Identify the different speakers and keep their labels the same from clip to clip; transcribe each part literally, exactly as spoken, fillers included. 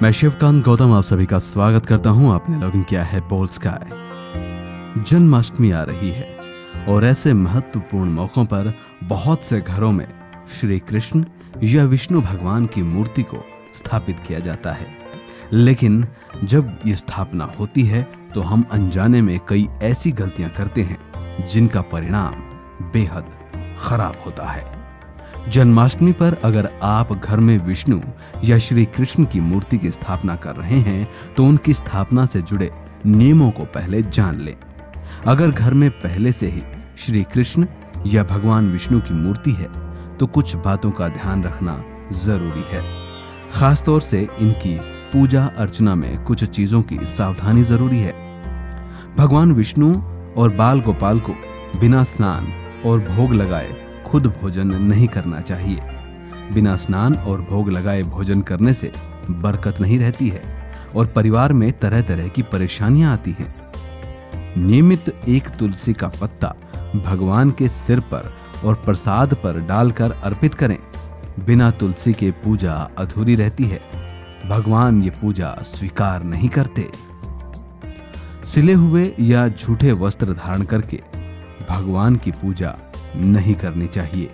Speaker 1: मैं शिवकांत गौतम आप सभी का स्वागत करता हूं। आपने लॉगिन किया है बोल्ड स्काई। जन्माष्टमी आ रही है और ऐसे महत्वपूर्ण मौकों पर बहुत से घरों में श्री कृष्ण या विष्णु भगवान की मूर्ति को स्थापित किया जाता है। लेकिन जब ये स्थापना होती है तो हम अनजाने में कई ऐसी गलतियां करते हैं जिनका परिणाम बेहद खराब होता है। जन्माष्टमी पर अगर आप घर में विष्णु या श्री कृष्ण की मूर्ति की स्थापना कर रहे हैं तो उनकी स्थापना से जुड़े नियमों को पहले जान लें। अगर घर में पहले से ही श्री कृष्ण या भगवान विष्णु की मूर्ति है तो कुछ बातों का ध्यान रखना जरूरी है। खासतौर से इनकी पूजा अर्चना में कुछ चीजों की सावधानी जरूरी है। भगवान विष्णु और बाल गोपाल को बिना स्नान और भोग लगाए खुद भोजन नहीं करना चाहिए। बिना स्नान और भोग लगाए भोजन करने से बरकत नहीं रहती है और परिवार में तरह तरह की परेशानियां आती हैं। नियमित एक तुलसी का पत्ता भगवान के सिर पर और प्रसाद पर डालकर अर्पित करें। बिना तुलसी के पूजा अधूरी रहती है। भगवान ये पूजा स्वीकार नहीं करते। सिले हुए या झूठे वस्त्र धारण करके भगवान की पूजा नहीं करनी चाहिए।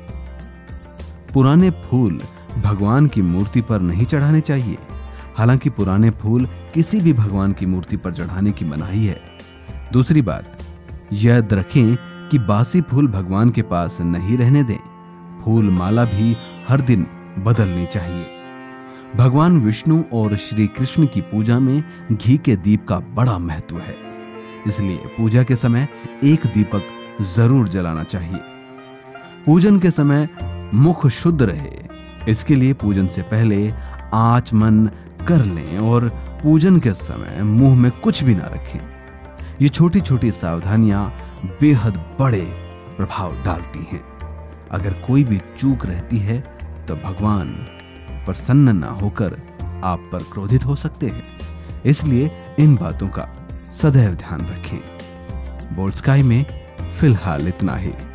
Speaker 1: पुराने फूल भगवान की मूर्ति पर नहीं चढ़ाने चाहिए। हालांकि पुराने फूल किसी भी भगवान की मूर्ति पर चढ़ाने की मनाही है। दूसरी बात, याद रखें कि बासी फूल भगवान के पास नहीं रहने दें। फूल माला भी हर दिन बदलनी चाहिए। भगवान विष्णु और श्री कृष्ण की पूजा में घी के दीप का बड़ा महत्व है, इसलिए पूजा के समय एक दीपक जरूर जलाना चाहिए। पूजन के समय मुख शुद्ध रहे, इसके लिए पूजन से पहले आचमन कर लें और पूजन के समय मुंह में कुछ भी ना रखें। ये छोटी छोटी सावधानियां बेहद बड़े प्रभाव डालती हैं। अगर कोई भी चूक रहती है तो भगवान प्रसन्न ना होकर आप पर क्रोधित हो सकते हैं, इसलिए इन बातों का सदैव ध्यान रखें। बोल्ड स्काई में फिलहाल इतना ही।